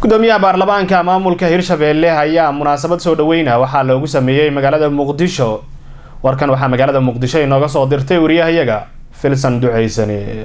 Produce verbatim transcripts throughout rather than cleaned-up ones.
gudoomiyaha baarlamaanka maamulka Hirshabelle ayaa munaasabad soo dhaweynaa waxaa loogu sameeyay magaalada Muqdisho. warkan waxaa magaalada Muqdisho inooga soo dirtay wariyahayaga Filsan Duceysane.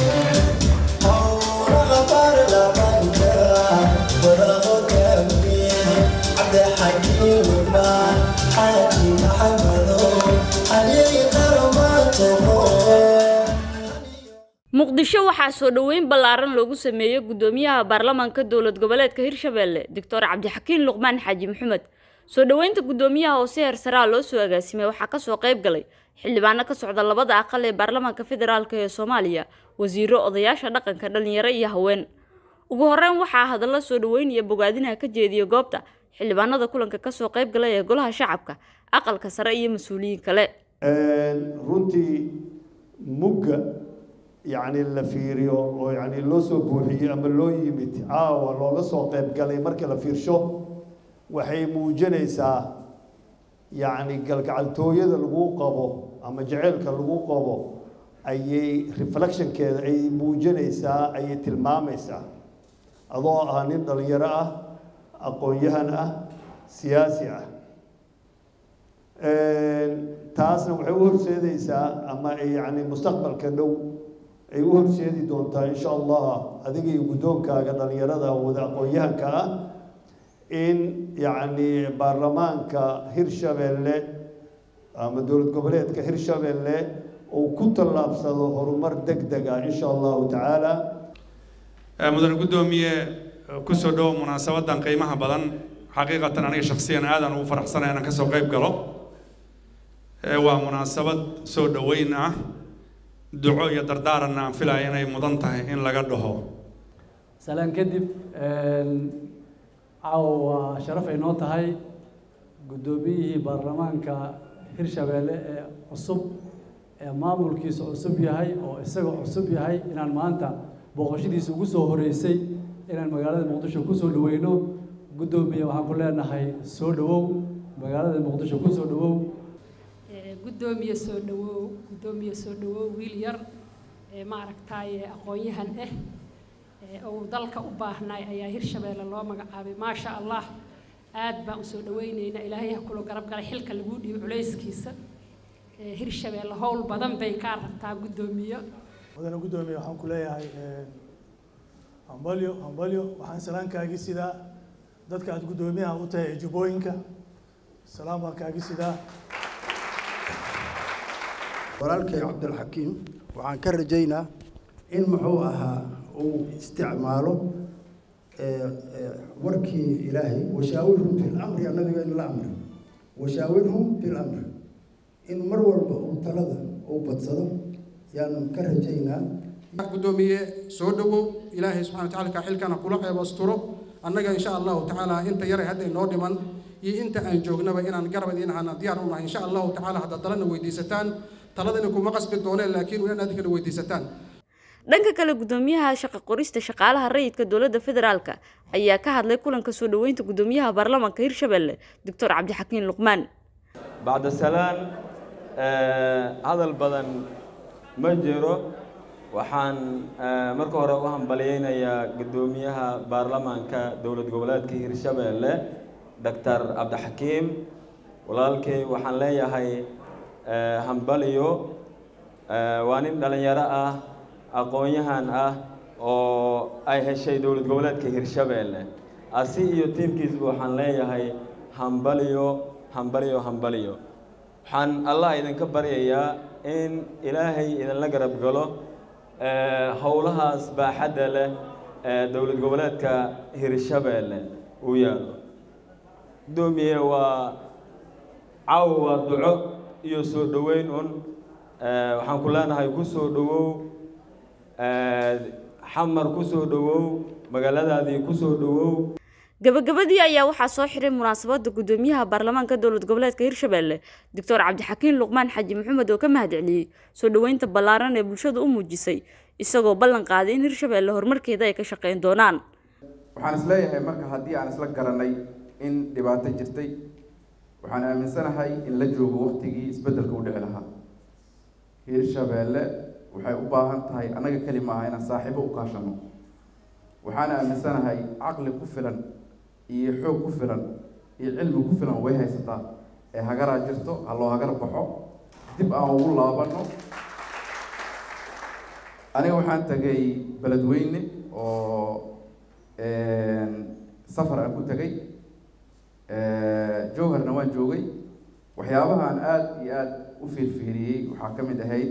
muqdisho waxaa soo dhaweyn ballaaran loogu sameeyay gudoomiyaha baarlamaanka dowlad goboleedka Hirshabelle Doctor Cabdixakiin Luqmaan Xaaji Maxamed. soo dhaweynta gudoomiyaha oo si heersaraa loo soo agaasimay waxaa ka soo qayb galay xildhibaano ka socda labada aqal ee baarlamaanka federaalka ee Soomaaliya, wasiiro, odayaasha dhaqanka, dhalinyaro iyo haween. ugu horreyn waxaa hadallo soo dhaweyn iyo bogaadinaha ka jeediyay goobta xildhibaanada kulanka ka soo qayb galay ee golaha shacabka, aqalka sare iyo mas'uuliyiin kale. runtii mugga يعني لفيريو أو يعني لو سو بوحي أما لو يمت عاو لو لسو قيب قالي مركل لفيرشو وحي موجنيسا يعني قال قعلتوية الوقوقبو أما جعلك الوقوقبو أي ريفلكشن كذا أي موجنيسا أي تلماميسا أضواء نقدر يرى أقويهنا سياسية تاسنا وحور سيديسا أما يعني مستقبل كنو ay u horseedi doontaa insha Allah adiga iyo gudoonkaaga dhalinyarada wada aqoonyahanka ah in yaani baarlamaanka Hirshabelle ama dowlad goboleedka Hirshabelle oo ku talaabsado horumar degdeg ah insha Allah ta'ala mudan gudoomiye ku soo dhaw munaasabadan qiimaha badan xaqiiqatan aniga shakhsiyan aadan ugu faraxsanahay inaan ka soo qayb galo waa munaasabad soo dhaweyn ah duco iyo dardaaran aan filayo inay mudan tahay in laga dhaho salaan kadib een caawa sharaf ay noo tahay gudoomiyihii baarlamaanka Hirshabelle ee cusub ee maamulkiisa cusub yahay oo isaga cusub yahay inaan maanta booqashadiisa ugu soo horeysay inaan magaalada Muqdisho ku soo dhaweyno gudoomiye waxaan ku leenahay soo dhawow magaalada Muqdisho ku soo dhawow gudoomiye soo dhawow gudoomiye soo dhawow wiil yar ee ma aragtay aqoonyahan ah ee oo dalka u baahnay ayaa Hirshabelle loo magacaabay ma sha Allah aad baan soo dhaweynayna Ilaahay ha kula garab galay xilka lagu dhiib culeyskiisa ee Hirshabelle hawl badan bay ka rabtaa gudoomiye wadana gudoomiye waxaan ku leeyahay hambalyo hambalyo waxaan salaankaagi sida dadka aad gudoomiyaha u tahay jubooyinka salaam baan kaagi sida walaalkay Cabdilxakiim waxaan ka rajaynaa in muxuu ahaa uu isticmaalo ee warkii Ilaahay washaawirhum fil amri annaga in la amro washaawirhum fil amri in mar walba uu talada uu badsado yaan ka rajaynaa gudoomiye soo dhawow Ilaahay subhanahu wa ta'ala ka xilkana kula qaybasturo annaga insha Allah ta'ala inta yar hadda inoo dhiman iyo inta aan joognaba inaan garabadina aan diyaar u nahay insha Allah ta'ala hadda talana weydiisataan taladana kuma qasbi dooneen laakiin waa inaad kala weydiisataan dhanka kale gudoomiyaha shaqo qorista shaqaalaha rayidka dowladda federaalka ayaa ka hadlay kulanka soo dhaweynta gudoomiyaha baarlamaanka Hirshabelle Doctor Cabdixakiin Luqmaan bacda salaan hadal badan ma jiro waxaan marka hore u hambaleynayaa gudoomiyaha baarlamaanka dowlad goboleedka Hirshabelle Doctor Cabdixakiin walaalkay waxaan leeyahay hambaliyo waa nin dhalinyaro ah aqoonyahan ah oo ay heshay dowlad goboleedka Hirshabelle asi iyo tiimkiisba waxaan leeyahay hambaliyo hambaliyo hambaliyo waxaan Allah idinka baryayaa in Ilaahay idin la garab galo howlahaas baaxadda leh ee dowlad goboleedka Hirshabelle uu yaalo gudoomiye waa caawa duco iyo soo dhaweyn un waxaan ku leenahay ku soo dhawow xamar ku soo dhawow magaaladaadii ku soo dhawow gabagabadii ayaa waxaa soo xiray munaasabada gudoomiyaha baarlamaanka dowlad goboleedka Hirshabelle Doctor Cabdixakiin Luqmaan Xaaji Maxamed oo ka mahadceliyay soo dhaweynta ballaaran ee bulshada u muujisay isagoo ballan qaaday in Hirshabelle horumarkeeda ay ka shaqeyn doonaan waxaan isleeyahay marka haddii aan isla garanay in dhibaato jirtay waxaan aaminsanahay in la joogo waqtigii isbedelka u dhici lahaa Hirshabelle waxay u baahan tahay anaga kaliya ma aha inaan saaxiibo u kaashano waxaan aaminsanahay caqli ku filan iyo xoog ku filan iyo cilmi ku filan way haysataa ee hagaraa jirto ha loo hagar baxo dib aan ugu laabano aniga waxaan tagay beledweyne oo safar aan ku tagay jowharna waan joogay waxyaabahaan aada iyo aada u fiirfiiriyey waxaa ka mid ahayd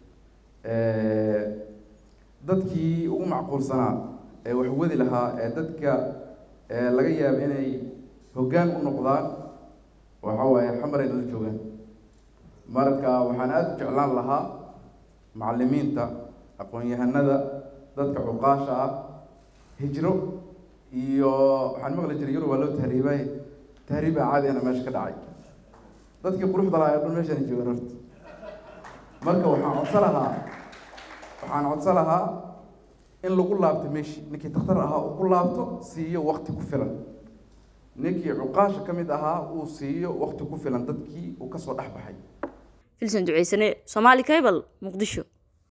dadkii ugu macquulsanaa ee wax wadi lahaa ee dadka laga yaabo inay hoggaan u noqdaan waxa waaye xamaray nala joogaan marka waxaan aada u jeclaan lahaa macallimiinta aqoon-yahanada dadka cuqaasha ah hijro iyo waxaan maqli jiray yurub waa loo tahriibay tahriibaa caadiyana meesha ka dhacay dadkii quruxda lahaa ee dhan meeshaan joogan horta marka waxaan codsan lahaa waxaan codsan lahaa in lagu laabto meeshii ninkii takhtar ahaa uu ku laabto siiyo waqti ku filan ninkii cuqaasha ka mid ahaa uu siiyo waqti ku filan dadkii uu ka soo dhex baxay filsan duceysane Somali Cable Muqdisho.